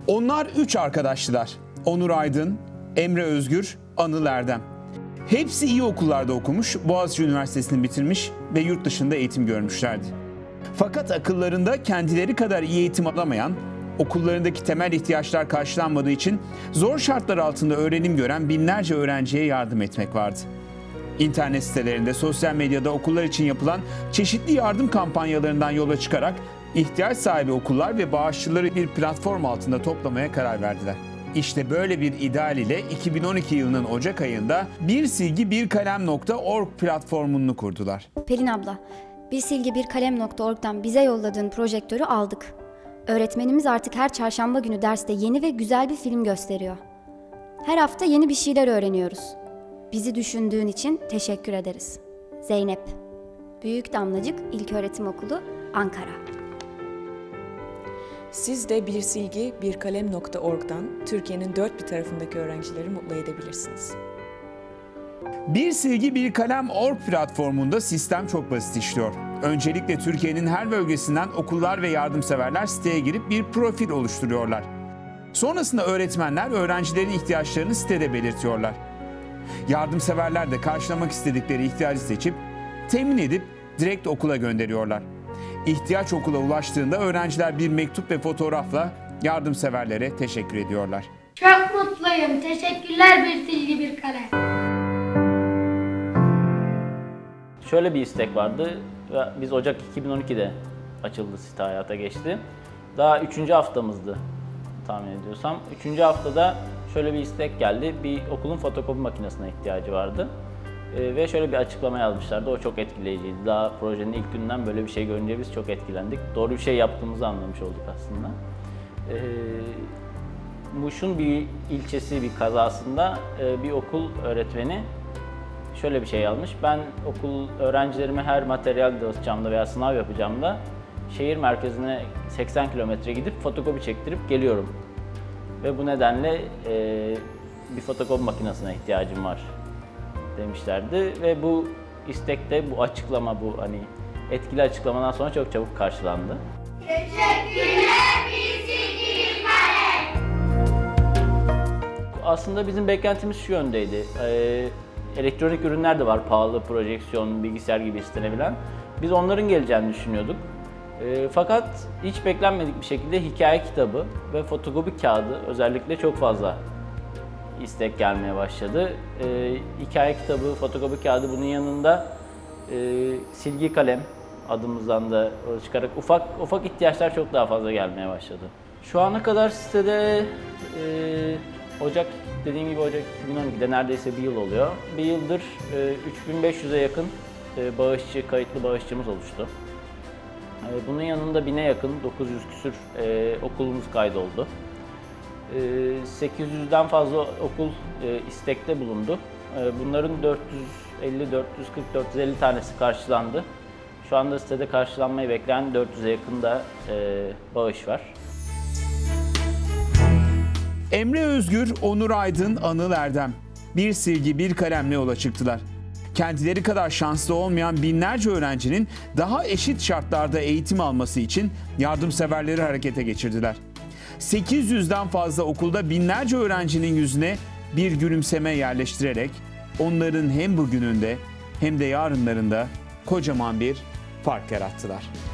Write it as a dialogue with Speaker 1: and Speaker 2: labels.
Speaker 1: Onlar 3 arkadaştılar. Onur Aydın, Emre Özgür, Anıl Erdem. Hepsi iyi okullarda okumuş, Boğaziçi Üniversitesi'ni bitirmiş ve yurt dışında eğitim görmüşlerdi. Fakat akıllarında kendileri kadar iyi eğitim alamayan, okullarındaki temel ihtiyaçlar karşılanmadığı için zor şartlar altında öğrenim gören binlerce öğrenciye yardım etmek vardı. İnternet sitelerinde, sosyal medyada okullar için yapılan çeşitli yardım kampanyalarından yola çıkarak ihtiyaç sahibi okullar ve bağışçıları bir platform altında toplamaya karar verdiler. İşte böyle bir ideal ile 2012 yılının Ocak ayında birsilgibirkalem.org platformunu kurdular.
Speaker 2: Pelin abla, birsilgibirkalem.org'dan bize yolladığın projektörü aldık. Öğretmenimiz artık her çarşamba günü derste yeni ve güzel bir film gösteriyor. Her hafta yeni bir şeyler öğreniyoruz. Bizi düşündüğün için teşekkür ederiz. Zeynep, Büyük Damlacık İlköğretim Okulu, Ankara.
Speaker 3: Siz de birsilgibirkalem.org'dan Türkiye'nin dört bir tarafındaki öğrencileri mutlu edebilirsiniz.
Speaker 1: Birsilgibirkalem.org platformunda sistem çok basit işliyor. Öncelikle Türkiye'nin her bölgesinden okullar ve yardımseverler siteye girip bir profil oluşturuyorlar. Sonrasında öğretmenler öğrencilerin ihtiyaçlarını sitede belirtiyorlar. Yardımseverler de karşılamak istedikleri ihtiyacı seçip temin edip direkt okula gönderiyorlar. İhtiyaç okula ulaştığında öğrenciler bir mektup ve fotoğrafla yardımseverlere teşekkür ediyorlar.
Speaker 4: Çok mutluyum. Teşekkürler Birsilgibirkalem.
Speaker 5: Şöyle bir istek vardı ve biz Ocak 2012'de açıldı, site hayata geçti. Daha 3. haftamızdı tahmin ediyorsam. 3. haftada şöyle bir istek geldi. Bir okulun fotokopi makinesine ihtiyacı vardı. Ve şöyle bir açıklama yazmışlardı. O çok etkileyiciydi. Daha projenin ilk günden böyle bir şey görünce biz çok etkilendik. Doğru bir şey yaptığımızı anlamış olduk aslında. Muş'un bir ilçesi bir kazasında bir okul öğretmeni şöyle bir şey yazmış. Ben okul öğrencilerime her materyal dağıtacağımda veya sınav yapacağımda şehir merkezine 80 kilometre gidip fotokopi çektirip geliyorum. Ve bu nedenle bir fotokopi makinesine ihtiyacım var demişlerdi ve bu istekte, bu açıklama, bu hani etkili açıklamadan sonra çok çabuk karşılandı.
Speaker 4: Teşekkürler Birsilgibirkalem.
Speaker 5: Aslında bizim beklentimiz şu yöndeydi. Elektronik ürünler de var, pahalı, projeksiyon, bilgisayar gibi istenebilen. Biz onların geleceğini düşünüyorduk. Fakat hiç beklenmedik bir şekilde hikaye kitabı ve fotokopi kağıdı özellikle çok fazla istek gelmeye başladı. Hikaye kitabı, fotokopi kağıdı, bunun yanında silgi kalem adımızdan da çıkarak ufak ihtiyaçlar çok daha fazla gelmeye başladı. Şu ana kadar sitede dediğim gibi Ocak 2012'de neredeyse bir yıl oluyor. Bir yıldır 3500'e yakın kayıtlı bağışçımız oluştu. Bunun yanında 1000'e yakın, 900 küsür okulumuz kaydoldu. 800'den fazla okul istekte bulundu. Bunların 450, 440, 450 tanesi karşılandı. Şu anda sitede karşılanmayı bekleyen 400'e yakın da bağış var.
Speaker 1: Emre Özgür, Onur Aydın, Anıl Erdem birsilgibirkalemle yola çıktılar. Kendileri kadar şanslı olmayan binlerce öğrencinin daha eşit şartlarda eğitim alması için yardımseverleri harekete geçirdiler. 800'den fazla okulda binlerce öğrencinin yüzüne bir gülümseme yerleştirerek onların hem bugününde hem de yarınlarında kocaman bir fark yarattılar.